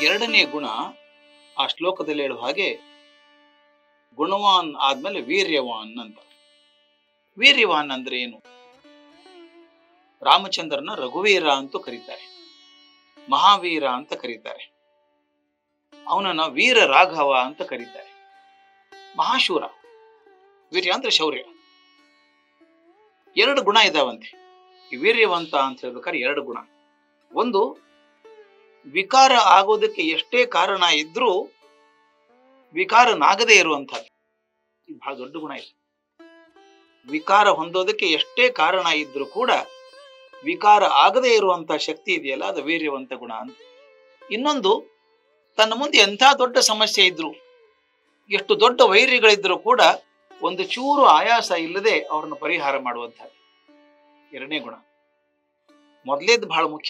ಎರಡನೇ ಗುಣ ಆ ಶ್ಲೋಕದಲ್ಲಿ ಹೇಳುವ ಹಾಗೆ ಗುಣವಾನ್ ಆದ್ಮೇಲೆ ವೀರ್ಯವಾನ್ ಅಂತ. ವೀರ್ಯವಾನ್ ಅಂದ್ರೆ ಏನು? ರಾಮಚಂದ್ರನ ರಘುವೀರ ಅಂತೂ ಕರೀತಾರೆ, ಮಹಾವೀರ ಅಂತ ಕರೀತಾರೆ, ಅವನನ್ನ ವೀರ ರಾಘವ ಅಂತ ಕರೀತಾರೆ, ಮಹಾಶೂರ. ವೀರ್ಯ ಅಂದ್ರೆ ಶೌರ್ಯ. ಎರಡು ಗುಣ ಇದಾವಂತೆ ಈ ವೀರ್ಯವಂತ ಅಂತ ಹೇಳ್ಬೇಕಾದ್ರೆ. ಎರಡು ಗುಣ. ಒಂದು, ವಿಕಾರ ಆಗೋದಕ್ಕೆ ಎಷ್ಟೇ ಕಾರಣ ಇದ್ರೂ ವಿಕಾರನಾಗದೇ ಇರುವಂಥದ್ದು. ಇದು ಬಹಳ ದೊಡ್ಡ ಗುಣ ಇದೆ. ವಿಕಾರ ಹೊಂದೋದಕ್ಕೆ ಎಷ್ಟೇ ಕಾರಣ ಇದ್ರೂ ಕೂಡ ವಿಕಾರ ಆಗದೇ ಇರುವಂತಹ ಶಕ್ತಿ ಇದೆಯಲ್ಲ, ಅದು ವೀರ್ಯವಂತ ಗುಣ ಅಂತ. ಇನ್ನೊಂದು, ತನ್ನ ಮುಂದೆ ಎಂಥ ದೊಡ್ಡ ಸಮಸ್ಯೆ ಇದ್ರು, ಎಷ್ಟು ದೊಡ್ಡ ವೈರಿಗಳಿದ್ರೂ ಕೂಡ ಒಂದು ಚೂರು ಆಯಾಸ ಇಲ್ಲದೆ ಅವ್ರನ್ನ ಪರಿಹಾರ ಮಾಡುವಂಥದ್ದು ಎರಡನೇ ಗುಣ. ಮೊದಲೇದು ಬಹಳ ಮುಖ್ಯ.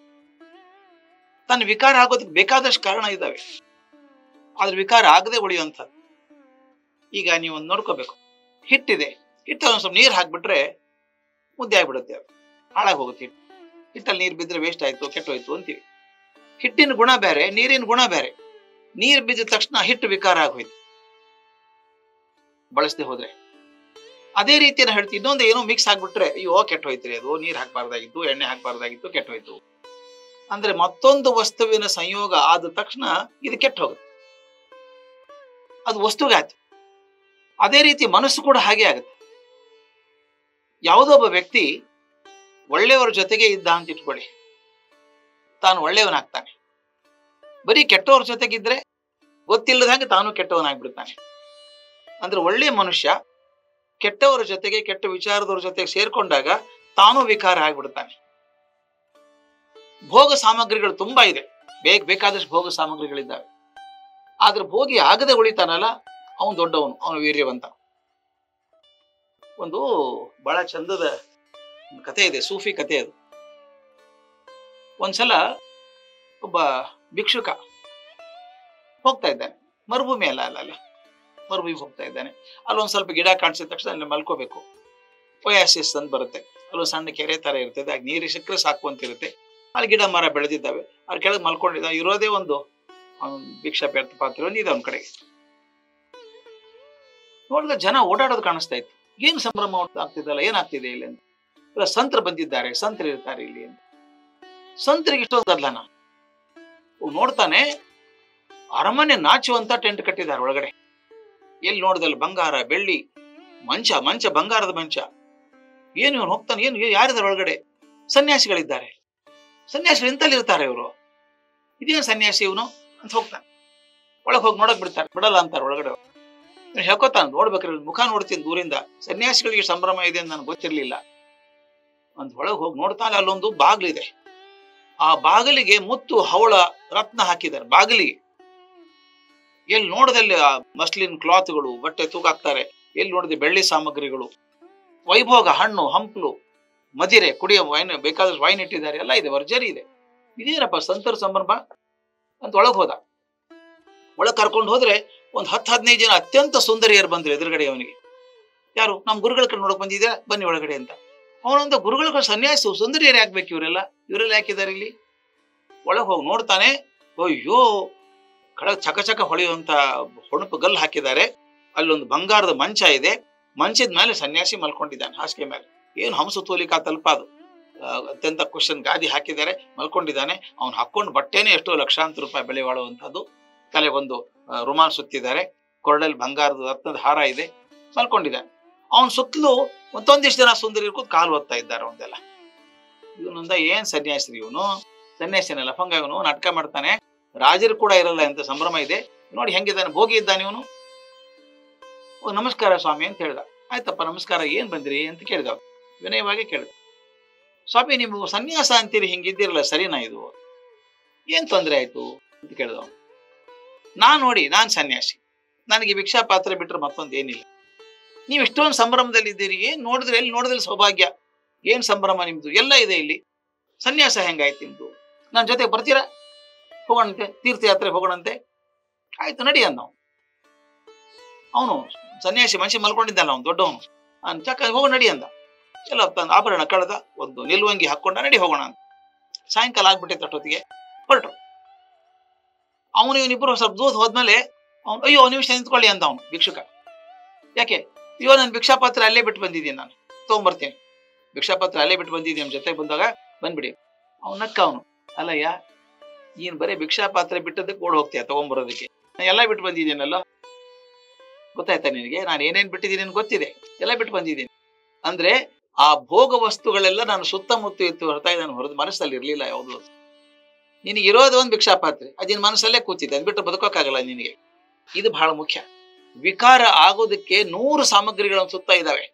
ತನ್ನ ವಿಕಾರ ಆಗೋದಕ್ಕೆ ಬೇಕಾದಷ್ಟು ಕಾರಣ ಇದ್ದಾವೆ, ಆದ್ರೆ ವಿಕಾರ ಆಗದೆ ಉಳಿಯುವಂಥದ್ದು. ಈಗ ನೀವು ಒಂದು ನೋಡ್ಕೋಬೇಕು, ಹಿಟ್ಟಿದೆ, ಹಿಟ್ಟು ಒಂದು ಸ್ವಲ್ಪ ನೀರು ಹಾಕ್ಬಿಟ್ರೆ ಮುದ್ದೆ ಆಗ್ಬಿಡುತ್ತೆ, ಅದು ಹಾಳಾಗಿ ಹೋಗುತ್ತೆ. ಹಿಟ್ಟಲ್ಲಿ ನೀರು ಬಿದ್ದರೆ ವೇಸ್ಟ್ ಆಯ್ತು, ಕೆಟ್ಟೋಯ್ತು ಅಂತೀವಿ. ಹಿಟ್ಟಿನ ಗುಣ ಬೇರೆ, ನೀರಿನ ಗುಣ ಬೇರೆ. ನೀರು ಬಿದ್ದ ತಕ್ಷಣ ಹಿಟ್ಟು ವಿಕಾರ ಆಗೋಯ್ತು ಬಳಸದೆ ಹೋದ್ರೆ. ಅದೇ ರೀತಿಯ ಹೇಳ್ತೀವಿ, ಇನ್ನೊಂದು ಏನೋ ಮಿಕ್ಸ್ ಆಗ್ಬಿಟ್ರೆ ಅಯ್ಯೋ ಕೆಟ್ಟೋಯ್ತ್ರಿ, ಅದು ನೀರು ಹಾಕ್ಬಾರ್ದಾಗಿತ್ತು, ಎಣ್ಣೆ ಹಾಕ್ಬಾರ್ದಾಗಿತ್ತು, ಕೆಟ್ಟೋಯ್ತು ಅಂದ್ರೆ ಮತ್ತೊಂದು ವಸ್ತುವಿನ ಸಂಯೋಗ ಆದ ತಕ್ಷಣ ಇದು ಕೆಟ್ಟ ಹೋಗುತ್ತೆ, ಅದು ವಸ್ತುಗೆ ಆಯ್ತು. ಅದೇ ರೀತಿ ಮನಸ್ಸು ಕೂಡ ಹಾಗೆ ಆಗುತ್ತೆ. ಯಾವುದೋ ಒಬ್ಬ ವ್ಯಕ್ತಿ ಒಳ್ಳೆಯವರ ಜೊತೆಗೆ ಇದ್ದ ಅಂತ ಇಟ್ಕೊಳ್ಳಿ, ತಾನು ಒಳ್ಳೆಯವನಾಗ್ತಾನೆ. ಬರೀ ಕೆಟ್ಟವ್ರ ಜೊತೆಗಿದ್ರೆ ಗೊತ್ತಿಲ್ಲದ ಹಾಗೆ ತಾನು ಕೆಟ್ಟವನಾಗ್ಬಿಡ್ತಾನೆ. ಅಂದ್ರೆ ಒಳ್ಳೆಯ ಮನುಷ್ಯ ಕೆಟ್ಟವರ ಜೊತೆಗೆ, ಕೆಟ್ಟ ವಿಚಾರದವ್ರ ಜೊತೆಗೆ ಸೇರ್ಕೊಂಡಾಗ ತಾನು ವಿಕಾರ ಆಗ್ಬಿಡ್ತಾನೆ. ಭೋಗ ಸಾಮಗ್ರಿಗಳು ತುಂಬಾ ಇದೆ, ಬೇಕಾದಷ್ಟು ಭೋಗ ಸಾಮಗ್ರಿಗಳಿದ್ದಾವೆ, ಆದ್ರೆ ಭೋಗಿ ಆಗದೆ ಉಳಿತಾನಲ್ಲ, ಅವನು ದೊಡ್ಡವನು, ಅವನು ವೀರ್ಯವಂತ. ಒಂದು ಬಹಳ ಚಂದದ ಕಥೆ ಇದೆ, ಸೂಫಿ ಕಥೆ ಅದು. ಒಂದ್ಸಲ ಒಬ್ಬ ಭಿಕ್ಷುಕ ಹೋಗ್ತಾ ಇದ್ದಾನೆ, ಮರುಭೂಮಿ ಅಲ್ಲ ಮರುಭೂಮಿ ಹೋಗ್ತಾ ಇದ್ದಾನೆ. ಅಲ್ಲೊಂದ್ ಸ್ವಲ್ಪ ಗಿಡ ಕಾಣಿಸಿದ ತಕ್ಷಣ ಅಲ್ಲಿ ಮಲ್ಕೋಬೇಕು, ಒಯಾಸಿಸ್ ಅಂತ ಬರುತ್ತೆ. ಅಲ್ಲೊಂದು ಸಣ್ಣ ಕೆರೆ ತರ ಇರ್ತದೆ, ಆಗ ನೀರು ಸಿಕ್ಕರೆ ಸಾಕು ಅಂತಿರುತ್ತೆ. ಅಲ್ಲಿ ಗಿಡ ಮರ ಬೆಳೆದಿದ್ದಾವೆ, ಅವ್ರ ಕೆಳಗೆ ಮಲ್ಕೊಂಡಿದ್ದ. ಇರೋದೇ ಒಂದು ಭಿಕ್ಷಾ ಪಾತ್ರೆ ಒಂದು ಇದೆ ಅವನ ಕಡೆಗೆ. ನೋಡಿದ್ರೆ ಜನ ಓಡಾಡೋದು ಕಾಣಿಸ್ತಾ ಇತ್ತು. ಏನ್ ಸಂಭ್ರಮ ಆಗ್ತಿದ್ದಲ್ಲ, ಏನಾಗ್ತಿದೆ ಇಲ್ಲಿ ಅಂತ. ಇಲ್ಲ ಸಂತರು ಬಂದಿದ್ದಾರೆ, ಸಂತರು ಇರ್ತಾರೆ ಇಲ್ಲಿ ಅಂತ. ಸಂತರಿಗೆ ಇಷ್ಟೊಂದು ಗದ್ದಲನ. ನೋಡ್ತಾನೆ, ಅರಮನೆ ನಾಚುವಂತ ಟೆಂಟ್ ಕಟ್ಟಿದ್ದಾರೆ ಒಳಗಡೆ. ಎಲ್ಲಿ ನೋಡಿದಲ್ಲಿ ಬಂಗಾರ ಬೆಳ್ಳಿ, ಮಂಚ ಬಂಗಾರದ ಮಂಚ. ಏನು ಇವನು ಹೋಗ್ತಾನೆ, ಏನು ಯಾರಿದ್ದಾರೆ ಒಳಗಡೆ? ಸನ್ಯಾಸಿಗಳಿದ್ದಾರೆ. ಸನ್ಯಾಸಿಗಳು ಎಂತಲ್ಲಿ ಇರ್ತಾರೆ ಇವರು? ಇದೇನು ಸನ್ಯಾಸಿ ಇವನು ಅಂತ ಹೋಗ್ತಾನೆ. ಒಳಗೆ ಹೋಗಿ ನೋಡಕ್ ಬಿಡಲ್ಲ ಅಂತಾರೆ ಒಳಗಡೆ. ಹೇಳ್ಕೊತಾನೆ, ನೋಡ್ಬೇಕ್ರಿ ಮುಖ ನೋಡ್ತೀನಿ ದೂರಿಂದ, ಸನ್ಯಾಸಿಗಳಿಗೆ ಸಂಭ್ರಮ ಇದೆ ಅಂತ ನನಗೆ ಗೊತ್ತಿರ್ಲಿಲ್ಲ ಅಂತ. ಒಳಗೆ ಹೋಗಿ ನೋಡ್ತಾನೆ, ಅಲ್ಲೊಂದು ಬಾಗಿಲಿದೆ. ಆ ಬಾಗಿಲಿಗೆ ಮುತ್ತು ಹವಳ ರತ್ನ ಹಾಕಿದ್ದಾರೆ ಬಾಗಿಲಿಗೆ. ಎಲ್ಲಿ ನೋಡದಲ್ಲಿ ಮಸ್ಲಿನ್ ಕ್ಲಾತ್ಗಳು, ಬಟ್ಟೆ ತೂಗಾಕ್ತಾರೆ. ಎಲ್ಲಿ ನೋಡಿದೆ ಬೆಳ್ಳಿ ಸಾಮಗ್ರಿಗಳು, ವೈಭೋಗ, ಹಣ್ಣು ಹಂಪಲು, ಮದಿರೆ, ಕುಡಿಯ ವೈನ್, ಬೇಕಾದಷ್ಟು ವೈನ್ ಇಟ್ಟಿದ್ದಾರೆ, ಎಲ್ಲ ಇದೆ, ವರ್ಜರಿ ಇದೆ. ಇದೇನಪ್ಪ ಸಂತರ ಸಂಭ್ರಮ ಅಂತ ಒಳಗೆ ಹೋದ. ಒಳಗೆ ಕರ್ಕೊಂಡು ಹೋದ್ರೆ ಒಂದು 10-15 ಜನ ಅತ್ಯಂತ ಸುಂದರಿಯರು ಬಂದ್ರು ಎದುರುಗಡೆ ಅವನಿಗೆ. ಯಾರು? ನಮ್ಮ ಗುರುಗಳ ಕಡೆ ನೋಡಕ್ ಬಂದಿದ್ದೀರಾ, ಬನ್ನಿ ಒಳಗಡೆ ಅಂತ. ಅವನೊಂದು ಗುರುಗಳ ಸನ್ಯಾಸಿ, ಸುಂದರಿಯರು ಯಾಕೆ ಇವರೆಲ್ಲ ಯಾಕಿದ್ದಾರೆ ಇಲ್ಲಿ? ಒಳಗೆ ಹೋಗಿ ನೋಡ್ತಾನೆ, ಅಯ್ಯೋ ಕಡೆ ಚಕ ಹೊಳೆಯುವಂತ ಹೊಣಪು ಗಲ್ಲು ಹಾಕಿದ್ದಾರೆ. ಅಲ್ಲೊಂದು ಬಂಗಾರದ ಮಂಚ ಇದೆ, ಮಂಚದ ಮೇಲೆ ಸನ್ಯಾಸಿ ಮಲ್ಕೊಂಡಿದ್ದಾನೆ ಹಾಸಿಗೆ ಮೇಲೆ. ಏನು ಹಂಸ ತೋಲಿಕಾ ತಲ್ಪ ಅದು, ಅತ್ಯಂತ ಕ್ವಶನ್ ಗಾದಿ ಹಾಕಿದ್ದಾರೆ, ಮಲ್ಕೊಂಡಿದ್ದಾನೆ. ಅವ್ನು ಹಾಕೊಂಡು ಬಟ್ಟೆನೇ ಎಷ್ಟೋ ಲಕ್ಷಾಂತರ ರೂಪಾಯಿ ಬೆಲೆ ಬಾಳುವಂಥದ್ದು. ತಲೆಗೊಂದು ರುಮಾಲ್ ಸುತ್ತಿದ್ದಾರೆ, ಕೊರಳಲ್ಲಿ ಬಂಗಾರದ ರತ್ನದ ಹಾರ ಇದೆ, ಮಲ್ಕೊಂಡಿದ್ದಾನೆ. ಅವನ್ ಸುತ್ತಲೂ ಒಂದೊಂದಿಷ್ಟು ಜನ ಸುಂದರಿ ಕೂತ್ ಕಾಲು ಓದ್ತಾ ಇದ್ದಾರೆ ಒಂದೆಲ್ಲ. ಇವನೊಂದ ಏನ್ ಸನ್ಯಾಸಿ ಇವನು, ಸನ್ಯಾಸಿನ ಲಫಂಗ ಇವನು, ನಾಟಕ ಮಾಡ್ತಾನೆ. ರಾಜರು ಕೂಡ ಇರಲ್ಲ ಅಂತ ಸಂಭ್ರಮ ಇದೆ, ನೋಡಿ ಹೆಂಗಿದ್ದಾನೆ, ಭೋಗಿ ಇದ್ದಾನೆ ಇವನು. ನಮಸ್ಕಾರ ಸ್ವಾಮಿ ಅಂತ ಹೇಳ್ದ. ಆಯ್ತಪ್ಪ ನಮಸ್ಕಾರ, ಏನ್ ಬಂದ್ರಿ ಅಂತ ಕೇಳಿದ. ವಿನಯವಾಗಿ ಕೇಳಿದ, ಸ್ವಾಮಿ ನೀವು ಸನ್ಯಾಸ ಅಂತೀರಿ, ಹಿಂಗಿದ್ದೀರಲ್ಲ ಸರಿನಾ ಇದು? ಏನ್ ತೊಂದರೆ ಆಯ್ತು ಅಂತ ಕೇಳಿದ. ನಾನ್ ಸನ್ಯಾಸಿ, ನನಗೆ ಭಿಕ್ಷಾ ಪಾತ್ರೆ ಬಿಟ್ರೆ ಮತ್ತೊಂದು ಏನಿಲ್ಲ. ನೀವು ಇಷ್ಟೊಂದು ಸಂಭ್ರಮದಲ್ಲಿ ಇದ್ದೀರಿ, ಏನ್ ನೋಡಿದ್ರೆ ಎಲ್ಲಿ ನೋಡಿದ್ರೆ ಸೌಭಾಗ್ಯ, ಏನ್ ಸಂಭ್ರಮ ನಿಮ್ದು, ಎಲ್ಲ ಇದೆ ಇಲ್ಲಿ. ಸನ್ಯಾಸ ಹೆಂಗಾಯ್ತು ನಿಮ್ದು? ನನ್ನ ಜೊತೆ ಬರ್ತೀರಾ? ಹೋಗೋಣಂತೆ, ತೀರ್ಥಯಾತ್ರೆ ಹೋಗೋಣಂತೆ. ಆಯ್ತು ನಡಿ ಅಂದ. ಅವನು ಸನ್ಯಾಸಿ ಮನುಷ್ಯ ಮಲ್ಕೊಂಡಿದ್ದಾನ, ಅವನು ದೊಡ್ಡವನು. ಚಕ್ಕ ಹೋಗೋ ನಡಿ ಅಂದ. ಎಲ್ಲ ಆಭರಣ ಕಳೆದ, ಒಂದು ನಿಲುವಂಗಿ ಹಾಕೊಂಡ, ನಡಿ ಹೋಗೋಣ ಅಂತ. ಸಾಯಂಕಾಲ ಆಗ್ಬಿಟ್ಟಿತ್ತು ಅಷ್ಟೊತ್ತಿಗೆ ಹೊರಟರು. ಅವನು ಇವನಿಬ್ಬರು ಸ್ವಲ್ಪ ದೂರ ಹೋದ್ಮೇಲೆ ಅವ್ನು ಅಯ್ಯೋ ನಿಮಿಷ ನಿಂತ್ಕೊಳ್ಳಿ ಅಂತ ಅವನು ಭಿಕ್ಷುಕ. ಯಾಕೆ? ಅಯ್ಯೋ ನನ್ನ ಭಿಕ್ಷಾಪಾತ್ರ ಅಲ್ಲೇ ಬಿಟ್ಟು ಬಂದಿದ್ದೀನಿ, ನಾನು ತಗೊಂಡ್ಬರ್ತೀನಿ, ಭಿಕ್ಷಾಪಾತ್ರ ಅಲ್ಲೇ ಬಿಟ್ಟು ಬಂದಿದ್ದೀನಿ, ನಮ್ಮ ಜೊತೆ ಬಂದಾಗ ಬಂದ್ಬಿಡಿ. ಅವನಕ್ಕ ಅವನು ಅಲ್ಲಯ್ಯ, ನೀನ್ ಬರೀ ಭಿಕ್ಷಾಪಾತ್ರ ಬಿಟ್ಟದಕ್ಕೆ ಓಡ್ ಹೋಗ್ತೀಯ ತಗೊಂಡ್ಬರೋದಕ್ಕೆ, ನಾನು ಎಲ್ಲ ಬಿಟ್ಟು ಬಂದಿದ್ದೀನಲ್ಲ, ಗೊತ್ತಾಯ್ತಾ ನಿನಗೆ? ನಾನು ಏನೇನ್ ಬಿಟ್ಟಿದ್ದೀನಿ ಗೊತ್ತಿದೆ, ಎಲ್ಲ ಬಿಟ್ಟು ಬಂದಿದ್ದೀನಿ. ಅಂದ್ರೆ ಆ ಭೋಗ ವಸ್ತುಗಳೆಲ್ಲ ನಾನು ಸುತ್ತಮುತ್ತ ಇತ್ತು ಹೊರತಾಗಿ ನಾನು ಹೊರದು ಮನಸ್ಸಲ್ಲಿ ಇರ್ಲಿಲ್ಲ ಯಾವ್ದು. ನಿನಗೆ ಇರೋದು ಒಂದು ಭಿಕ್ಷಾಪಾತ್ರೆ, ಅದಿನ ಮನಸ್ಸಲ್ಲೇ ಕೂತಿದೆ, ಅದ್ ಬಿಟ್ಟು ಬದುಕೋಕ್ಕಾಗಲ್ಲ ನಿನಗೆ. ಇದು ಬಹಳ ಮುಖ್ಯ. ವಿಕಾರ ಆಗೋದಕ್ಕೆ 100 ಸಾಮಗ್ರಿಗಳನ್ನು ಸುತ್ತ ಇದ್ದಾವೆ,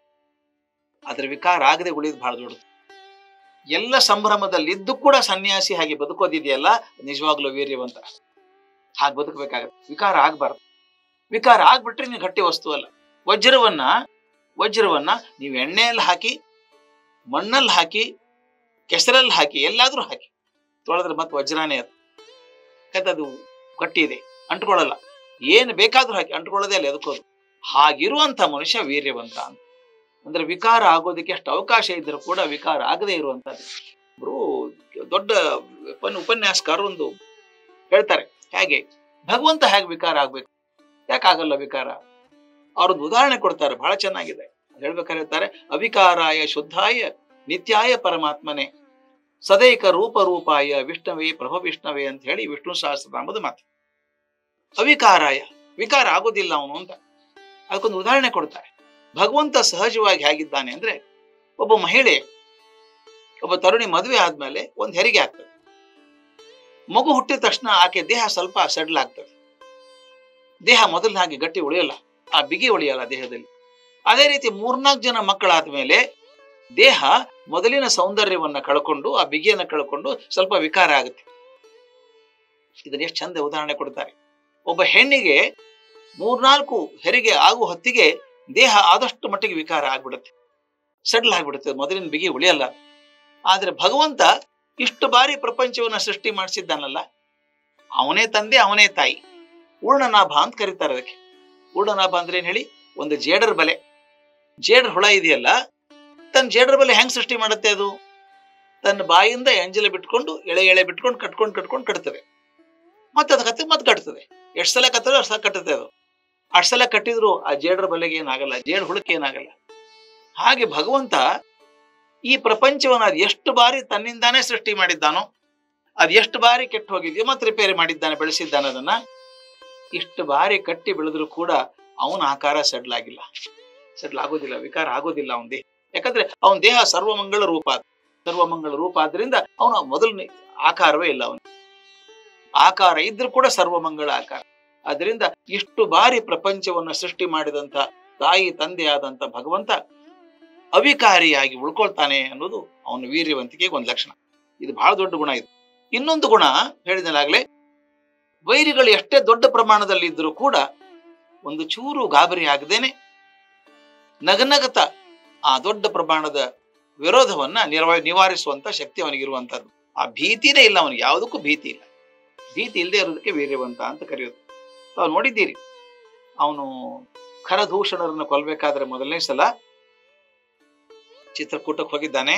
ಆದ್ರೆ ವಿಕಾರ ಆಗದೆ ಉಳಿದು ಬಹಳ ದೊಡ್ಡದು. ಎಲ್ಲ ಸಂಭ್ರಮದಲ್ಲಿದ್ದು ಕೂಡ ಸನ್ಯಾಸಿ ಹಾಗೆ ಬದುಕೋದಿದೆಯಲ್ಲ, ನಿಜವಾಗ್ಲೂ ವೀರ್ಯವಂತ. ಹಾಗೆ ಬದುಕಬೇಕಾಗತ್ತೆ. ವಿಕಾರ ಆಗ್ಬಾರ್ದು. ವಿಕಾರ ಆಗ್ಬಿಟ್ರೆ ನೀವು ಗಟ್ಟಿ ವಸ್ತು ಅಲ್ಲ. ವಜ್ರವನ್ನ ನೀವು ಎಣ್ಣೆಯಲ್ಲಿ ಹಾಕಿ, ಮಣ್ಣಲ್ಲಿ ಹಾಕಿ, ಕೆಸರಲ್ಲಿ ಹಾಕಿ, ಎಲ್ಲಾದ್ರೂ ಹಾಕಿ ತೊಳೆದ್ರೆ ಮತ್ತೆ ವಜ್ರಾನೇ ಅದು. ಯಾಕಂದ್ರೆ ಅದು ಗಟ್ಟಿ ಇದೆ, ಅಂಟ್ಕೊಳ್ಳಲ್ಲ. ಏನು ಬೇಕಾದ್ರೂ ಹಾಕಿ ಅಂಟ್ಕೊಳ್ಳೋದೇ ಅಲ್ಲಿ ಅದಕ್ಕೋದು. ಹಾಗಿರುವಂತ ಮನುಷ್ಯ ವೀರ್ಯವಂತ ಅಂತ. ಅಂದ್ರೆ ವಿಕಾರ ಆಗೋದಕ್ಕೆ ಎಷ್ಟು ಅವಕಾಶ ಇದ್ರೂ ಕೂಡ ವಿಕಾರ ಆಗದೆ ಇರುವಂತದ್ದು. ಒಬ್ರು ದೊಡ್ಡ ಉಪನ್ಯಾಸಕಾರರು ಒಂದು ಹೇಳ್ತಾರೆ, ಹೇಗೆ ಭಗವಂತ ಹೇಗೆ ವಿಕಾರ ಆಗ್ಬೇಕು, ಯಾಕಾಗಲ್ಲ ವಿಕಾರ? ಅವ್ರೊಂದು ಉದಾಹರಣೆ ಕೊಡ್ತಾರೆ, ಬಹಳ ಚೆನ್ನಾಗಿದೆ. ಹೇಳ್ಬೇಕಾದ್ರೆ ಹೇಳ್ತಾರೆ, ಅವಿಕಾರಾಯ ಶುದ್ಧಾಯ ನಿತ್ಯಾಯ ಪರಮಾತ್ಮನೆ ಸದೈಕ ರೂಪಾಯ ವಿಷ್ಣವೇ ಪ್ರಭ ವಿಷ್ಣವೇ ಅಂತ ಹೇಳಿ ವಿಷ್ಣು ಸಹಸ್ರನಾಮದ ಮಾತು. ಅವಿಕಾರಾಯ, ವಿಕಾರ ಆಗೋದಿಲ್ಲ ಅವನು ಅಂತ. ಅದಕ್ಕೊಂದು ಉದಾಹರಣೆ ಕೊಡ್ತಾರೆ. ಭಗವಂತ ಸಹಜವಾಗಿ ಹೇಗಿದ್ದಾನೆ ಅಂದ್ರೆ, ಒಬ್ಬ ಮಹಿಳೆ, ಒಬ್ಬ ತರುಣಿ ಮದುವೆ ಆದ್ಮೇಲೆ ಒಂದು ಹೆರಿಗೆ ಆಗ್ತದೆ. ಮಗು ಹುಟ್ಟಿದ ತಕ್ಷಣ ಆಕೆ ದೇಹ ಸ್ವಲ್ಪ ಸೆಡ್ಲ್ ಆಗ್ತದೆ. ದೇಹ ಮೊದಲಿನ ಹಾಗೆ ಗಟ್ಟಿ ಉಳಿಯಲ್ಲ, ಆ ಬಿಗಿ ಉಳಿಯಲ್ಲ ದೇಹದಲ್ಲಿ. ಅದೇ ರೀತಿ 3-4 ಜನ ಮಕ್ಕಳಾದ್ಮೇಲೆ ದೇಹ ಮೊದಲಿನ ಸೌಂದರ್ಯವನ್ನ ಕಳ್ಕೊಂಡು, ಆ ಬಿಗಿಯನ್ನ ಕಳ್ಕೊಂಡು ಸ್ವಲ್ಪ ವಿಕಾರ ಆಗುತ್ತೆ. ಇದನ್ನ ಎಷ್ಟು ಚಂದ ಉದಾಹರಣೆ ಕೊಡ್ತಾರೆ. ಒಬ್ಬ ಹೆಣ್ಣಿಗೆ 3-4 ಹೆರಿಗೆ ಆಗುವ ಹೊತ್ತಿಗೆ ದೇಹ ಆದಷ್ಟು ಮಟ್ಟಿಗೆ ವಿಕಾರ ಆಗ್ಬಿಡುತ್ತೆ, ಸೆಟ್ಲ್ ಆಗ್ಬಿಡುತ್ತೆ, ಮೊದಲಿನ ಬಿಗಿ ಉಳಿಯಲ್ಲ. ಆದ್ರೆ ಭಗವಂತ ಇಷ್ಟು ಬಾರಿ ಪ್ರಪಂಚವನ್ನ ಸೃಷ್ಟಿ ಮಾಡಿಸಿದ್ದಾನಲ್ಲ, ಅವನೇ ತಂದೆ ಅವನೇ ತಾಯಿ. ಪೂರ್ಣನಾಭ ಅಂತ ಕರೀತಾರೆ ಅದಕ್ಕೆ. ಪೂರ್ಣನಾಭ ಅಂದ್ರೆ ಏನ್ ಹೇಳಿ? ಒಂದು ಜೇಡರ್ ಬಲೆ, ಜೇಡರ್ ಹುಳ ಇದೆಯಲ್ಲ, ತನ್ನ ಜೇಡರ್ ಬಲೆ ಹೆಂಗ್ ಸೃಷ್ಟಿ ಮಾಡುತ್ತೆ? ಅದು ತನ್ನ ಬಾಯಿಂದ ಎಂಜಲ ಬಿಟ್ಕೊಂಡು ಎಳೆ ಬಿಟ್ಕೊಂಡು ಕಟ್ಕೊಂಡು ಕಟ್ತದೆ. ಮತ್ತೆ ಅದು ಮತ್ತೆ ಕಟ್ತದೆ. ಎಷ್ಟು ಸಲ ಕತ್ತದ ಅಷ್ಟು ಸಲ ಕಟ್ಟುತ್ತೆ ಅದು. ಅಷ್ಟು ಸಲ ಕಟ್ಟಿದ್ರು ಆ ಜೇಡರ್ ಬಲೆಗೆ ಏನಾಗಲ್ಲ, ಜೇಡ್ ಹುಳಕ್ಕೆ ಏನಾಗಲ್ಲ. ಹಾಗೆ ಭಗವಂತ ಈ ಪ್ರಪಂಚವನ್ನ ಅದು ಎಷ್ಟು ಬಾರಿ ತನ್ನಿಂದಾನೇ ಸೃಷ್ಟಿ ಮಾಡಿದ್ದಾನೋ, ಅದು ಎಷ್ಟು ಬಾರಿ ಕೆಟ್ಟು ಹೋಗಿದ್ಯೋ ಮತ್ತೆ ರಿಪೇರಿ ಮಾಡಿದ್ದಾನೆ, ಬೆಳೆಸಿದ್ದಾನೆ ಅದನ್ನ. ಇಷ್ಟು ಬಾರಿ ಕಟ್ಟಿ ಬೆಳೆದ್ರು ಕೂಡ ಅವನ ಆಕಾರ ಸೆಟ್ಲ್ ಆಗಿಲ್ಲ, ಸೆಟ್ಲ್ ಆಗೋದಿಲ್ಲ, ವಿಕಾರ ಆಗೋದಿಲ್ಲ ಅವನ ದೇಹ. ಯಾಕಂದ್ರೆ ಅವನ ದೇಹ ಸರ್ವಮಂಗಳ ರೂಪ ಆದ್ರಿಂದ ಅವನ ಮೊದಲು ಆಕಾರವೇ ಇಲ್ಲ. ಅವನ ಆಕಾರ ಇದ್ರೂ ಕೂಡ ಸರ್ವಮಂಗಳ ಆಕಾರ. ಅದರಿಂದ ಇಷ್ಟು ಬಾರಿ ಪ್ರಪಂಚವನ್ನ ಸೃಷ್ಟಿ ಮಾಡಿದಂತ ತಾಯಿ ತಂದೆಯಾದಂತ ಭಗವಂತ ಅವಿಕಾರಿಯಾಗಿ ಉಳ್ಕೊಳ್ತಾನೆ ಅನ್ನೋದು ಅವನ ವೀರ್ಯವಂತಿಕೆಗೆ ಒಂದು ಲಕ್ಷಣ. ಇದು ಬಹಳ ದೊಡ್ಡ ಗುಣ. ಇದು ಇನ್ನೊಂದು ಗುಣ ಹೇಳಿದನಾಗ್ಲೇ, ವೈರಿಗಳು ಎಷ್ಟೇ ದೊಡ್ಡ ಪ್ರಮಾಣದಲ್ಲಿ ಇದ್ರೂ ಕೂಡ ಒಂದು ಚೂರು ಗಾಬರಿ ಆಗದೇನೆ ನಗನಗತ ಆ ದೊಡ್ಡ ಪ್ರಮಾಣದ ವಿರೋಧವನ್ನ ನಿವಾರಿಸುವಂತ ಶಕ್ತಿ ಅವನಿಗಿರುವಂತದ್ದು. ಆ ಭೀತಿನೇ ಇಲ್ಲ ಅವನಿಗೆ, ಯಾವುದಕ್ಕೂ ಭೀತಿ ಇಲ್ಲ. ಭೀತಿ ಇಲ್ಲದೆ ಇರೋದಕ್ಕೆ ವೀರ್ಯವಂತ ಅಂತ ಕರೆಯೋದು. ತಾವು ನೋಡಿದ್ದೀರಿ, ಅವನು ಖರದೂಷಣರನ್ನು ಕೊಲ್ಬೇಕಾದ್ರೆ ಮೊದಲನೇ ಸಲ ಚಿತ್ರಕೂಟಕ್ಕೆ ಹೋಗಿದ್ದಾನೆ.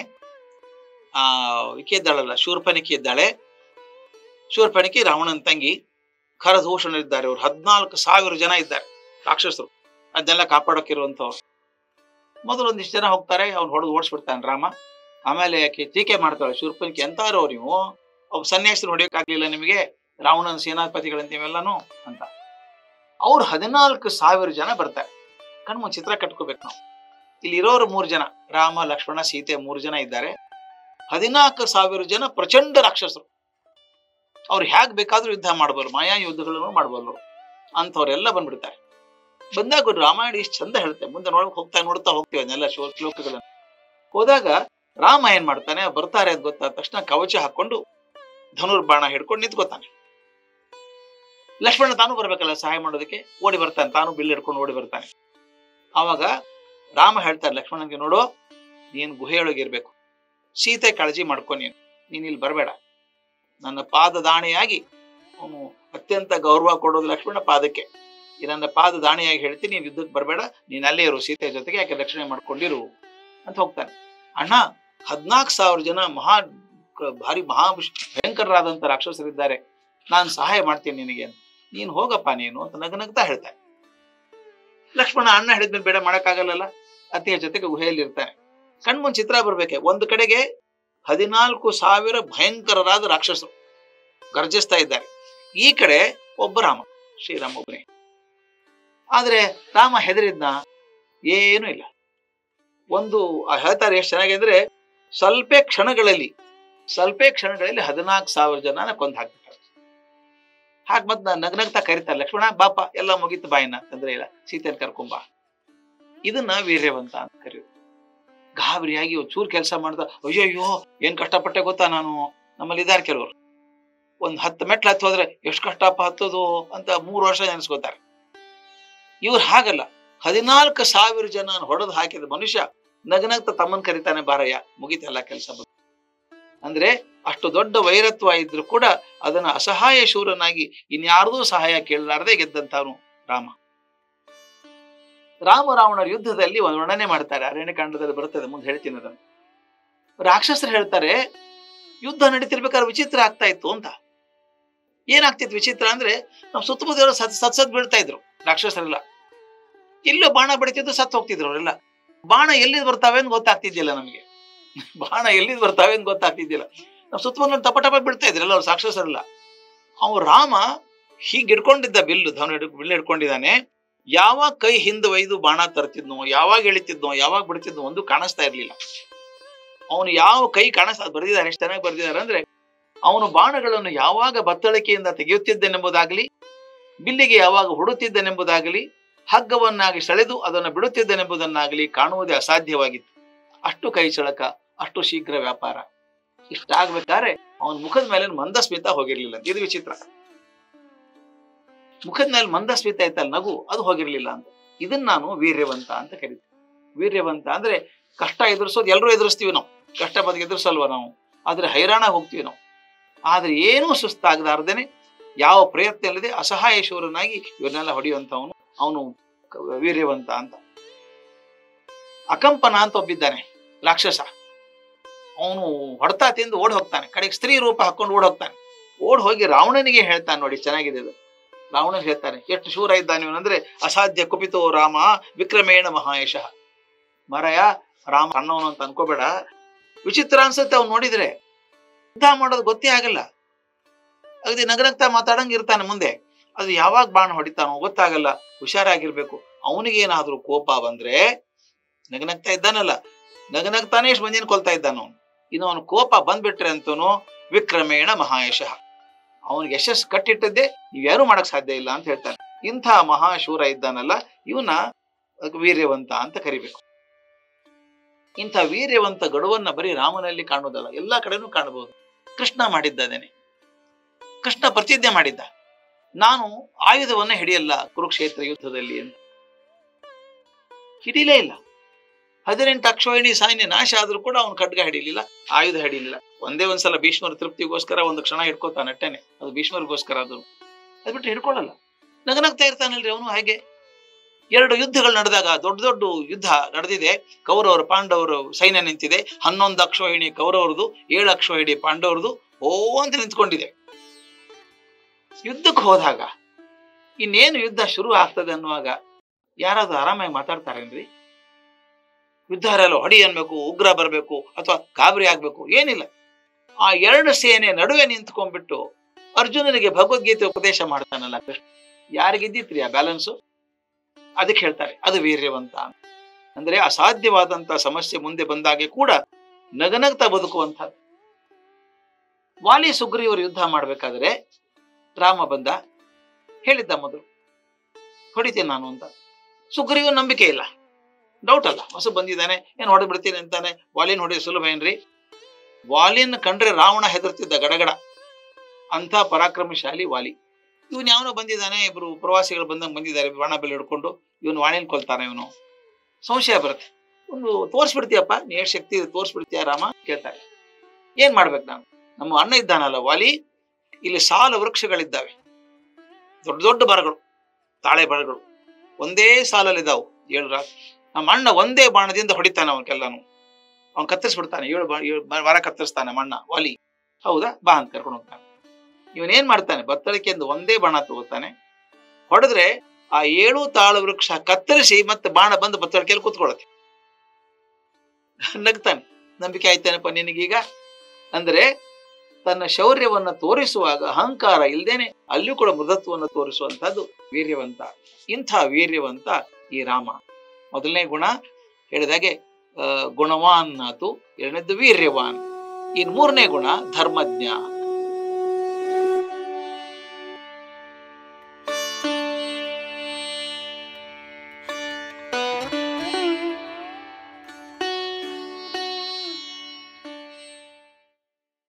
ಈಕೆ ಇದ್ದಾಳಲ್ಲ, ಶೂರ್ಪಣಿಕೆ ಇದ್ದಾಳೆ. ಶೂರ್ಪಣಿಕೆ ರಾವಣನ ತಂಗಿ. ಖರದೂಷಣರಿದ್ದಾರೆ, ಅವ್ರು 14,000 ಜನ ಇದ್ದಾರೆ ರಾಕ್ಷಸರು, ಅದನ್ನೆಲ್ಲ ಕಾಪಾಡೋಕಿರುವಂಥವ್ರು. ಮೊದಲು ಒಂದಿಷ್ಟು ಜನ ಹೋಗ್ತಾರೆ, ಅವ್ನು ಹೊಡೆದು ಓಡಿಸ್ಬಿಡ್ತಾನೆ ರಾಮ. ಆಮೇಲೆ ಯಾಕೆ ಟೀಕೆ ಮಾಡ್ತಾಳೆ ಶೂರ್ಪಣಿಕೆ, ಎಂತಾರೋ ನೀವು ಒಬ್ಬ ಸನ್ಯಾಸಿನ ಹೊಡೆಯೋಕ್ಕಾಗ್ಲಿಲ್ಲ ನಿಮಗೆ, ರಾವಣನ ಸೇನಾಧಿಪತಿಗಳಂತ ನೀವೆಲ್ಲಾನು ಅಂತ. ಅವ್ರು 14,000 ಜನ ಬರ್ತಾರೆ. ಕಣ್ಮುಂದ್ ಚಿತ್ರ ಕಟ್ಕೋಬೇಕು ನಾವು. ಇಲ್ಲಿ ಇರೋರು 3 ಜನ, ರಾಮ ಲಕ್ಷ್ಮಣ ಸೀತೆ 3 ಜನ ಇದ್ದಾರೆ. 14,000 ಜನ ಪ್ರಚಂಡ ರಾಕ್ಷಸರು. ಅವ್ರು ಹೇಗ್ ಬೇಕಾದ್ರೂ ಯುದ್ಧ ಮಾಡಬಲ್ಲ, ಮಾಯಾ ಯುದ್ಧಗಳನ್ನು ಮಾಡಬಲ್ಲರು ಅಂತವ್ರೆಲ್ಲ ಬಂದ್ಬಿಡ್ತಾರೆ. ಬಂದಾಗ ರಾಮಾಯಣ ಇಷ್ಟು ಚಂದ ಹೇಳ್ತೆ, ಮುಂದೆ ನೋಡ್ತಾ ಹೋಗ್ತೀವಿ ಅದನ್ನೆಲ್ಲ ಶ್ಲೋಕಗಳನ್ನು. ಹೋದಾಗ ರಾಮ ಏನ್ ಮಾಡ್ತಾನೆ, ಬರ್ತಾರೆ ಅಂತ ಗೊತ್ತಾದ ತಕ್ಷಣ ಕವಚ ಹಾಕೊಂಡು ಧನುರ್ಬಾಣ ಹಿಡ್ಕೊಂಡು ನಿಂತ್ಕೋತಾನೆ. ಲಕ್ಷ್ಮಣ ತಾನು ಬರ್ಬೇಕಲ್ಲ ಸಹಾಯ ಮಾಡೋದಕ್ಕೆ, ಓಡಿ ಬರ್ತಾನೆ, ತಾನು ಬಿಲ್ ಹಿಡ್ಕೊಂಡು ಓಡಿ ಬರ್ತಾನೆ. ಆವಾಗ ರಾಮ ಹೇಳ್ತಾರೆ ಲಕ್ಷ್ಮಣನ್ಗೆ, ನೋಡು ನೀನು ಗುಹೆಯೊಳಗಿರ್ಬೇಕು, ಸೀತೆ ಕಾಳಜಿ ಮಾಡ್ಕೊ, ನೀನ್ ಇಲ್ಲಿ ಬರಬೇಡ. ನನ್ನ ಪಾದ ದಾಣೆಯಾಗಿ, ಅವನು ಅತ್ಯಂತ ಗೌರವ ಕೊಡೋದು ಲಕ್ಷ್ಮಣ ಪಾದಕ್ಕೆ, ಈ ನನ್ನ ಪಾದ ದಾಣೆಯಾಗಿ ಹೇಳ್ತೀನಿ, ನೀನ್ ಯುದ್ಧಕ್ಕೆ ಬರಬೇಡ, ನೀನ್ ಅಲ್ಲೇ ಇರು ಸೀತೆ ಜೊತೆಗೆ, ಯಾಕೆ ರಕ್ಷಣೆ ಮಾಡ್ಕೊಂಡಿರು ಅಂತ ಹೋಗ್ತಾನೆ. ಅಣ್ಣ 14,000 ಜನ ಭಾರಿ ಭಯಂಕರರಾದಂತ ರಾಕ್ಷಸರಿದ್ದಾರೆ, ನಾನು ಸಹಾಯ ಮಾಡ್ತೀನಿ ನಿನಗೆ ಅಂತ. ನೀನು ಹೋಗಪ್ಪ ನೀನು ಅಂತ ನಗನಗ್ತಾ ಹೇಳ್ತಾನೆ. ಲಕ್ಷ್ಮಣ ಅಣ್ಣ ಹೇಳಿದ್ಮೇಲೆ ಬೇಡ ಮಾಡಕ್ಕಾಗಲ್ಲಲ್ಲ, ಅತ್ತೆಯ ಜೊತೆಗೆ ಗುಹೆಯಲ್ಲಿ ಇರ್ತಾನೆ. ಕಣ್ಮುಂದ್ ಚಿತ್ರ ಬರ್ಬೇಕೆ, ಒಂದು ಕಡೆಗೆ 14,000 ಭಯಂಕರರಾದ ರಾಕ್ಷಸರು ಗರ್ಜಿಸ್ತಾ ಇದ್ದಾರೆ, ಈ ಕಡೆ ಒಬ್ಬ ರಾಮ, ಶ್ರೀರಾಮ ಒಬ್ಬನೇ. ಆದ್ರೆ ರಾಮ ಹೆದರಿದ್ನ? ಏನೂ ಇಲ್ಲ. ಒಂದು ಹೇಳ್ತಾರೆ ಎಷ್ಟು ಚೆನ್ನಾಗಿ ಅಂದ್ರೆ, ಸ್ವಲ್ಪ ಕ್ಷಣಗಳಲ್ಲಿ 14,000 ಜನನ ಕೊಂದು ಹಾಕ್ಬಿಟ್ಟಾರೆ. ಹಾಗೆ ಮತ್ತೆ ನಗ್ನಗ್ತಾ ಕರಿತಾರೆ, ಲಕ್ಷ್ಮಣ ಬಾಪ ಎಲ್ಲ ಮುಗಿತು ಬಾಯಿನ, ತೊಂದ್ರೆ ಇಲ್ಲ, ಸೀತೆಯನ್ನು ಕರ್ಕೊಂಬ. ಇದನ್ನ ವೀರ್ಯವಂತ ಅಂತ ಕರೆಯೋದು. ಗಾಬರಿಯಾಗಿ ಚೂರು ಕೆಲಸ ಮಾಡ್ದ, ಅಯ್ಯಯ್ಯೋ ಏನ್ ಕಷ್ಟಪಟ್ಟೆ ಗೊತ್ತಾ ನಾನು. ನಮ್ಮಲ್ಲಿ ಇದಾರೆ ಕೆಲವರು, ಒಂದ್ 10 ಮೆಟ್ಲು ಹತ್ತು ಹೋದ್ರೆ ಎಷ್ಟು ಕಷ್ಟಪ್ಪ ಹತ್ತೋದು ಅಂತ 3 ವರ್ಷ ನೆನೆಸ್ಕೋತಾರೆ. ಇವ್ರು ಹಾಗಲ್ಲ, 14,000 ಜನ ಹೊಡೆದು ಹಾಕಿದ ಮನುಷ್ಯ ನಗನಗ್ತ ತಮ್ಮನ್ ಕರಿತಾನೆ, ಬಾರಯ್ಯ ಮುಗಿತೆಲ್ಲ ಕೆಲಸ. ಅಂದ್ರೆ ಅಷ್ಟು ದೊಡ್ಡ ವೈರತ್ವ ಇದ್ರು ಕೂಡ ಅದನ್ನ ಅಸಹಾಯ ಶೂರನಾಗಿ ಇನ್ಯಾರ್ದೂ ಸಹಾಯ ಕೇಳಲಾರದೆ ಗೆದ್ದಂತಾನು ರಾಮ. ರಾವಣರ ಯುದ್ಧದಲ್ಲಿ ವರ್ಣನೆ ಮಾಡ್ತಾರೆ, ಅರಣ್ಯಕಾಂಡದಲ್ಲಿ ಬರ್ತದೆ, ಮುಂದೆ ಹೇಳ್ತೀನಿ ಅದನ್ನು. ರಾಕ್ಷಸರು ಹೇಳ್ತಾರೆ, ಯುದ್ಧ ನಡೀತಿರ್ಬೇಕಾದ್ರೆ ವಿಚಿತ್ರ ಆಗ್ತಾ ಇತ್ತು ಅಂತ. ಏನಾಗ್ತಿತ್ತು ವಿಚಿತ್ರ ಅಂದ್ರೆ, ನಮ್ ಸುತ್ತಮುತ್ತವರು ಸತ್ ಬೀಳ್ತಾ ಇದ್ರು ರಾಕ್ಷಸರೆಲ್ಲ. ಎಲ್ಲೋ ಬಾಣ ಬಡಿತಿದ್ದು ಸತ್ತು ಹೋಗ್ತಿದ್ರು ಅವರೆಲ್ಲ. ಬಾಣ ಎಲ್ಲಿದ್ ಬರ್ತಾವೆ ಅಂತ ಗೊತ್ತಾಗ್ತಿದ್ದಿಲ್ಲ ನಮ್ಗೆ, ಬಾಣ ಎಲ್ಲಿದ್ ಬರ್ತಾವೆ ಅಂತ ಗೊತ್ತಾಗ್ತಿದ್ದಿಲ್ಲ. ನಮ್ ಸುತ್ತಮುತ್ತ ಟಪ ಟಪ ಬೀಳ್ತಾ ಇದ್ರಲ್ಲ ಅವ್ರು ರಾಕ್ಷಸರೆಲ್ಲ. ಅವ್ನು ರಾಮ ಹೀಗೆ ಹಿಡ್ಕೊಂಡಿದ್ದ ಬಿಲ್ಲು ಹಿಡ್ಕೊಂಡಿದ್ದಾನೆ. ಯಾವಾಗ ಕೈ ಹಿಂದೆ ಒಯ್ದು ಬಾಣ ತರ್ತಿದ್ನೋ, ಯಾವಾಗ ಎಳಿತಿದ್ನೋ, ಯಾವಾಗ ಬಿಡ್ತಿದ್ನೋ ಒಂದು ಕಾಣಿಸ್ತಾ ಇರ್ಲಿಲ್ಲ. ಅವನು ಯಾವ ಕೈ ಬರ್ದಿದ್ದಾರೆ, ಎಷ್ಟು ಚೆನ್ನಾಗಿ ಬರ್ದಿದ್ದಾರೆ ಅಂದ್ರೆ, ಅವನು ಬಾಣಗಳನ್ನು ಯಾವಾಗ ಬತ್ತಳಿಕೆಯಿಂದ ತೆಗೆಯುತ್ತಿದ್ದನೆಂಬುದಾಗಲಿ, ಬಿಲ್ಲಿಗೆ ಯಾವಾಗ ಹುಡುತ್ತಿದ್ದನೆಂಬುದಾಗಲಿ, ಹಗ್ಗವನ್ನಾಗಿ ಸೆಳೆದು ಅದನ್ನು ಬಿಡುತ್ತಿದ್ದನೆಂಬುದನ್ನಾಗಲಿ ಕಾಣುವುದೇ ಅಸಾಧ್ಯವಾಗಿತ್ತು. ಅಷ್ಟು ಕೈ ಚಳಕ, ಅಷ್ಟು ಶೀಘ್ರ ವ್ಯಾಪಾರ. ಇಷ್ಟಾಗ್ಬೇಕಾದ್ರೆ ಅವನ ಮುಖದ ಮೇಲೆ ಮಂದಸ್ಮಿತ ಹೋಗಿರ್ಲಿಲ್ಲ. ಇದು ವಿಚಿತ್ರ. ಮುಖದ ಮೇಲೆ ಮಂದಸ್ಮಿತ ಐತಲ್ಲ, ನಗು, ಅದು ಹೋಗಿರ್ಲಿಲ್ಲ ಅಂತ. ಇದನ್ನ ನಾನು ವೀರ್ಯವಂತ ಅಂತ ಕರಿತೀನಿ. ವೀರ್ಯವಂತ ಅಂದ್ರೆ ಕಷ್ಟ ಎದುರಿಸೋದು, ಎಲ್ಲರೂ ಎದುರಿಸ್ತೀವಿ ನಾವು, ಕಷ್ಟ ಬದುಕು ಎದುರಿಸಲ್ವ ನಾವು, ಆದ್ರೆ ಹೈರಾಣ ಹೋಗ್ತೀವಿ ನಾವು. ಆದ್ರೆ ಏನೂ ಸುಸ್ತಾಗದಾರ್ದೇನೆ, ಯಾವ ಪ್ರಯತ್ನ ಇಲ್ಲದೆ ಅಸಹಾಯ ಶೂರನಾಗಿ ಇವನ್ನೆಲ್ಲ ಹೊಡೆಯುವಂತವನು ಅವನು ವೀರ್ಯವಂತ ಅಂತ. ಅಕಂಪನ ಅಂತ ಒಬ್ಬಿದ್ದಾನೆ ರಾಕ್ಷಸ. ಅವನು ಹೊಡ್ತಾ ತಿಂದು ಓಡ್ ಹೋಗ್ತಾನೆ, ಕಡೆಗೆ ಸ್ತ್ರೀ ರೂಪ ಹಾಕೊಂಡು ಓಡ್ ಹೋಗ್ತಾನೆ. ಓಡ್ ಹೋಗಿ ರಾವಣನಿಗೆ ಹೇಳ್ತಾನೆ, ನೋಡಿ ಚೆನ್ನಾಗಿದೆ ಇದು. ರಾವಣನಿಗೆ ಹೇಳ್ತಾನೆ, ಎಷ್ಟು ಶೂರ ಇದ್ದಾನೆ ಇವನಂದ್ರೆ, ಅಸಾಧ್ಯ ಕುಪಿತೋ ರಾಮ ವಿಕ್ರಮೇಣ ಮಹಾಯಶಃ. ಮರಯ ರಾಮ ಸಣ್ಣವನು ಅಂತ ಅನ್ಕೋಬೇಡ, ವಿಚಿತ್ರ ಅನ್ಸುತ್ತೆ ಅವ್ನು ನೋಡಿದ್ರೆ. ಯುದ್ಧ ಮಾಡೋದು ಗೊತ್ತೇ ಆಗಲ್ಲ, ಅಗದಿ ನಗನಗ್ತಾ ಮಾತಾಡಂಗ್ ಇರ್ತಾನೆ ಮುಂದೆ. ಅದು ಯಾವಾಗ ಬಾಣ ಹೊಡಿತಾನೋ ಗೊತ್ತಾಗಲ್ಲ, ಹುಷಾರಾಗಿರ್ಬೇಕು. ಅವನಿಗೇನಾದ್ರೂ ಕೋಪ ಬಂದ್ರೆ, ನಗನಗ್ತಾ ಇದ್ದಾನಲ್ಲ, ನಗನಗ್ತಾನೆ ಎಷ್ಟು ಮಂದಿನ ಕೊಲ್ತಾ ಇದ್ದಾನ ಅವನು. ಇನ್ನು ಅವನು ಕೋಪ ಬಂದ್ಬಿಟ್ರೆ ಅಂತನೂ ವಿಕ್ರಮೇಣ ಮಹಾಯಶಃ, ಅವನಿಗೆ ಯಶಸ್ಸು ಕಟ್ಟಿಟ್ಟದ್ದೇ ನೀವ್ಯಾರು ಮಾಡಕ್ ಸಾಧ್ಯ ಇಲ್ಲ ಅಂತ ಹೇಳ್ತಾನೆ. ಇಂಥ ಮಹಾಶೂರ ಇದ್ದಾನಲ್ಲ, ಇವನ ವೀರ್ಯವಂತ ಅಂತ ಕರಿಬೇಕು. ಇಂಥ ವೀರ್ಯವಂತ ಗಡುವನ್ನ ಬರೀ ರಾಮನಲ್ಲಿ ಕಾಣುವುದಲ್ಲ, ಎಲ್ಲಾ ಕಡೆನೂ ಕಾಣಬಹುದು. ಕೃಷ್ಣ ಮಾಡಿದ್ದಾನೆ. ಕೃಷ್ಣ ಪ್ರತಿಜ್ಞೆ ಮಾಡಿದ್ದ, ನಾನು ಆಯುಧವನ್ನ ಹಿಡಿಯಲ್ಲ ಕುರುಕ್ಷೇತ್ರ ಯುದ್ಧದಲ್ಲಿ ಅಂತ. ಹಿಡಿಲೇ ಇಲ್ಲ. 18 ಅಕ್ಷೋಹಿಣಿ ಸೈನ್ಯ ನಾಶ ಆದ್ರೂ ಕೂಡ ಅವನು ಖಡ್ಗ ಹಿಡಿಲಿಲ್ಲ, ಆಯುಧ ಹಿಡಿಲಿಲ್ಲ. ಒಂದೇ ಒಂದ್ಸಲ ಭೀಷ್ಮರ ತೃಪ್ತಿಗೋಸ್ಕರ ಒಂದು ಕ್ಷಣ ಹಿಡ್ಕೋತಾನೆ ಅಟ್ಟೇನೆ, ಅದು ಭೀಷ್ಮರಿಗೋಸ್ಕರ. ಅದು ಬಿಟ್ಟು ಹಿಡ್ಕೊಳ್ಳಲ್ಲ, ನಗನಗ್ತಾ ಇರ್ತಾನಲ್ರಿ ಅವನು. ಹಾಗೆ 2 ಯುದ್ಧಗಳು ನಡೆದಾಗ, ದೊಡ್ಡ ದೊಡ್ಡ ಯುದ್ಧ ನಡೆದಿದೆ, ಕೌರವರು ಪಾಂಡವರು ಸೈನ್ಯ ನಿಂತಿದೆ. 11 ಅಕ್ಷೋಹಿಣಿ ಕೌರವರದು, 7 ಅಕ್ಷೋಹಿಣಿ ಪಾಂಡವರದು ಓ ಅಂತ ನಿಂತ್ಕೊಂಡಿದೆ. ಯುದ್ಧಕ್ಕೆ ಹೋದಾಗ ಇನ್ನೇನು ಯುದ್ಧ ಶುರು ಆಗ್ತದೆ ಅನ್ನುವಾಗ ಯಾರಾದ್ರೂ ಆರಾಮಾಗಿ ಮಾತಾಡ್ತಾರೇನ್ರಿ? ಯುದ್ಧ ಅಲ್ಲ, ಹೊಡಿ ಅನ್ಬೇಕು, ಉಗ್ರ ಬರ್ಬೇಕು, ಅಥವಾ ಗಾಬರಿ ಆಗ್ಬೇಕು, ಏನಿಲ್ಲ. ಆ 2 ಸೇನೆ ನಡುವೆ ನಿಂತ್ಕೊಂಡ್ಬಿಟ್ಟು ಅರ್ಜುನನಿಗೆ ಭಗವದ್ಗೀತೆ ಉಪದೇಶ ಮಾಡ್ತಾನಲ್ಲ ಕೃಷ್ಣ. ಯಾರಿಗಿದ್ದಿತ್ರಿ ಆ ಬ್ಯಾಲೆನ್ಸು? ಅದಕ್ಕೆ ಹೇಳ್ತಾರೆ ಅದು ವೀರ್ಯವಂತ. ಅಂದ್ರೆ ಅಸಾಧ್ಯವಾದಂತ ಸಮಸ್ಯೆ ಮುಂದೆ ಬಂದಾಗೆ ಕೂಡ ನಗನಗ್ತಾ ಬದುಕುವಂಥದ್ದು. ವಾಲಿ ಸುಗ್ರೀವರು ಯುದ್ಧ ಮಾಡ್ಬೇಕಾದ್ರೆ ರಾಮ ಬಂದ, ಹೇಳಿದ್ದ ಮೊದಲು ಹೊಡಿತೇನೆ ನಾನು ಅಂತ. ಸುಗ್ರೀವ ನಂಬಿಕೆ ಇಲ್ಲ, ಡೌಟ್ ಅಲ್ಲ, ಹೊಸ ಬಂದಿದ್ದಾನೆ, ಏನ್ ಹೊಡೆದ್ ಬಿಡ್ತೀನಿ ಅಂತಾನೆ. ವಾಲಿನ ಹೊಡೆಯೋದು ಸುಲಭ ಏನ್ರಿ? ವಾಲಿನ ಕಂಡ್ರೆ ರಾವಣ ಹೆದರ್ತಿದ್ದ ಗಡಗಡ, ಅಂತ ಪರಾಕ್ರಮಶಾಲಿ ವಾಲಿ. ಇವನ್ ಯಾವನೋ ಬಂದಿದ್ದಾನೆ, ಇಬ್ರು ಪ್ರವಾಸಿಗಳು ಬಂದಿದ್ದಾರೆ, ಬಾಣ ಬೆಲೆ ಹಿಡ್ಕೊಂಡು, ಇವನು ವಾಲಿನ ಕೊಲ್ತಾನೆ. ಇವನು ಸಂಶಯ ಬರುತ್ತೆ. ಒಂದು ತೋರ್ಸ್ಬಿಡ್ತೀಯಪ್ಪ, ನೀ ಎಷ್ಟು ಶಕ್ತಿ ತೋರ್ಸ್ಬಿಡ್ತೀಯ ರಾಮ ಕೇಳ್ತಾರೆ. ಏನ್ ಮಾಡ್ಬೇಕು ನಾನು? ನಮ್ಮ ಅಣ್ಣ ಇದ್ದಾನಲ್ಲ ವಾಲಿ, ಇಲ್ಲಿ ಸಾಲ ವೃಕ್ಷಗಳಿದ್ದಾವೆ, ದೊಡ್ಡ ದೊಡ್ಡ ಮರಗಳು, ತಾಳೆ ಮರಗಳು ಒಂದೇ ಸಾಲಲ್ಲಿದ್ದಾವು 7 ನಮ್ಮ ಅಣ್ಣ ಒಂದೇ ಬಾಣದಿಂದ ಹೊಡಿತಾನೆ ಅವನ್ಕೆಲ್ಲಾನು. ಅವ್ನು ಕತ್ತರಿಸ್ಬಿಡ್ತಾನೆ, 7 ಮರ ಕತ್ತರಿಸ್ತಾನೆ ಮಣ್ಣ ವಾಲಿ. ಹೌದಾ, ಬಾ ಅಂತ ಕರ್ಕೊಂಡು ಹೋಗ್ತಾನೆ. ಇವನೇನ್ ಮಾಡ್ತಾನೆ, ಬತ್ತಳಿಕೆಯಿಂದ ಒಂದೇ ಬಾಣ ತಗೋತಾನೆ, ಹೊಡೆದ್ರೆ ಆ 7 ತಾಳು ವೃಕ್ಷ ಕತ್ತರಿಸಿ ಮತ್ತೆ ಬಾಣ ಬಂದು ಬತ್ತಳಿಕೆಯಲ್ಲಿ ಕೂತ್ಕೊಳ್ಳುತ್ತೆ. ನಗ್ತಾನೆ, ನಂಬಿಕೆ ಆಯ್ತೇನಪ್ಪ ನಿನಗೀಗ ಅಂದ್ರೆ ತನ್ನ ಶೌರ್ಯವನ್ನ ತೋರಿಸುವಾಗ ಅಹಂಕಾರ ಇಲ್ದೇನೆ ಅಲ್ಲಿಯೂ ಕೂಡ ಮೃದತ್ವವನ್ನು ತೋರಿಸುವಂತಹದ್ದು ವೀರ್ಯವಂತ. ಇಂಥ ವೀರ್ಯವಂತ ಈ ರಾಮ. ಮೊದಲನೇ ಗುಣ ಹೇಳಿದಾಗೆ ಗುಣವಾನ್ ಆತು, ಎರಡನೇದ್ದು ವೀರ್ಯವಾನ್. ಇನ್ ಮೂರನೇ ಗುಣ ಧರ್ಮಜ್ಞ.